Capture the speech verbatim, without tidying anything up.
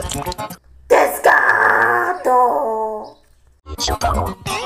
デスカート。 ショタロウ。